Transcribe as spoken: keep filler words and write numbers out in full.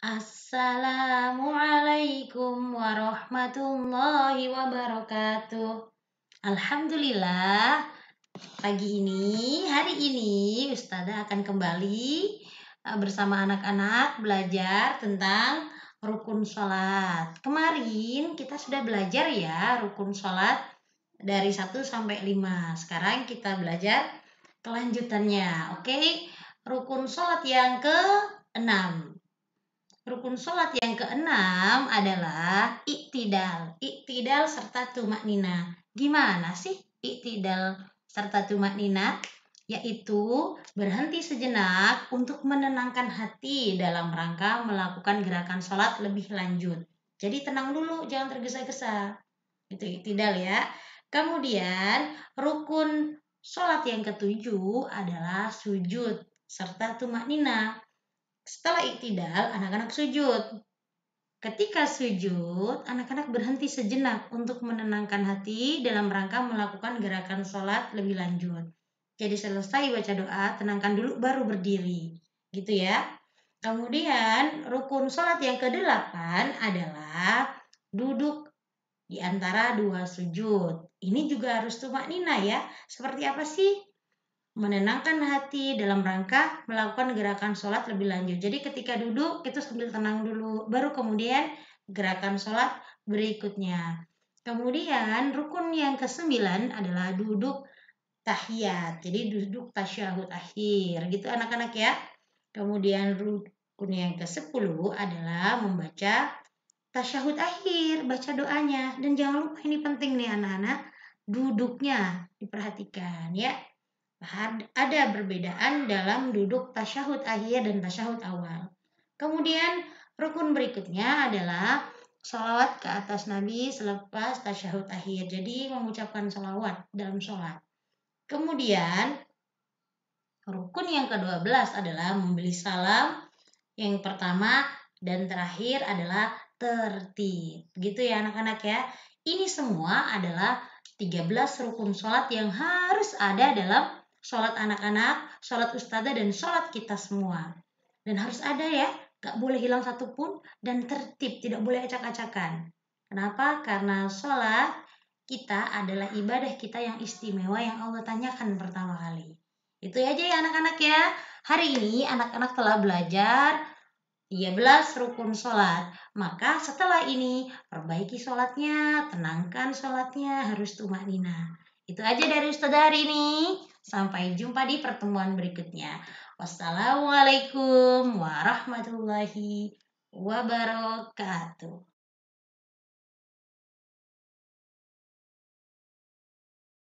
Assalamualaikum warahmatullahi wabarakatuh. Alhamdulillah, pagi ini, hari ini Ustazah akan kembali uh, bersama anak-anak belajar tentang rukun sholat. Kemarin kita sudah belajar ya rukun sholat dari satu sampai lima. Sekarang kita belajar kelanjutannya. Oke, rukun sholat yang keenam. Rukun sholat yang keenam adalah iktidal. Iktidal serta tumaknina. Gimana sih iktidal serta tumaknina? Yaitu berhenti sejenak untuk menenangkan hati dalam rangka melakukan gerakan sholat lebih lanjut. Jadi tenang dulu, jangan tergesa-gesa. Itu iktidal ya. Kemudian rukun sholat yang ketujuh adalah sujud serta tumaknina. Setelah iktidal, anak-anak sujud. Ketika sujud, anak-anak berhenti sejenak untuk menenangkan hati dalam rangka melakukan gerakan sholat lebih lanjut. Jadi selesai baca doa, tenangkan dulu baru berdiri. Gitu ya. Kemudian rukun sholat yang kedelapan adalah duduk di antara dua sujud. Ini juga harus tumaknina ya. Seperti apa sih? Menenangkan hati dalam rangka melakukan gerakan sholat lebih lanjut. Jadi ketika duduk itu sambil tenang dulu, baru kemudian gerakan sholat berikutnya. Kemudian rukun yang kesembilan adalah duduk tahiyat. Jadi duduk tasyahud akhir gitu anak-anak ya. Kemudian rukun yang kesepuluh adalah membaca tasyahud akhir, baca doanya. Dan jangan lupa ini penting nih anak-anak, duduknya diperhatikan ya. Ada perbedaan dalam duduk tasyahud akhir dan tasyahud awal. Kemudian rukun berikutnya adalah sholawat ke atas Nabi selepas tasyahud akhir. Jadi mengucapkan sholawat dalam sholat. Kemudian rukun yang kedua belas adalah memberi salam. Yang pertama dan terakhir adalah tertib. Gitu ya anak-anak ya. Ini semua adalah tiga belas rukun sholat yang harus ada dalam sholat anak-anak, sholat ustazah, dan sholat kita semua. Dan harus ada ya, gak boleh hilang satupun, dan tertib, tidak boleh acak-acakan. Kenapa? Karena sholat kita adalah ibadah kita yang istimewa yang Allah tanyakan pertama kali. Itu aja ya anak-anak ya. Hari ini anak-anak telah belajar tiga belas rukun sholat. Maka setelah ini perbaiki sholatnya, tenangkan sholatnya, harus tumaknina. Itu aja dari Ustazah hari ini. Sampai jumpa di pertemuan berikutnya. Wassalamualaikum warahmatullahi wabarakatuh.